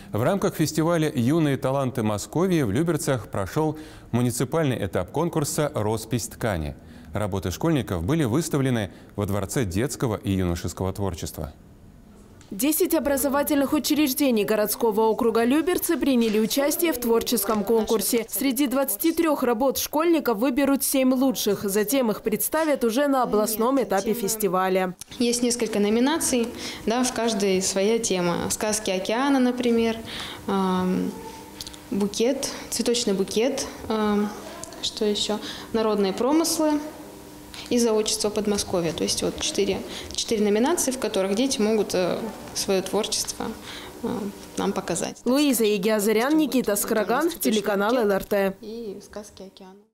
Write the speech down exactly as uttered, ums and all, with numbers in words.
В рамках фестиваля «Юные таланты Московии» в Люберцах прошел муниципальный этап конкурса «Роспись ткани». Работы школьников были выставлены во Дворце детского и юношеского творчества. Десять образовательных учреждений городского округа Люберцы приняли участие в творческом конкурсе. Среди двадцати трёх работ школьников выберут семь лучших. Затем их представят уже на областном этапе фестиваля. Есть несколько номинаций, да, в каждой своя тема. Сказки океана, например, букет, цветочный букет, что еще? Народные промыслы и заочество Подмосковья. То есть вот четыре, четыре номинации, в которых дети могут э, свое творчество э, нам показать. Луиза Егиазарян, Никита Скраган, телеканал эл эр тэ. И сказки океана.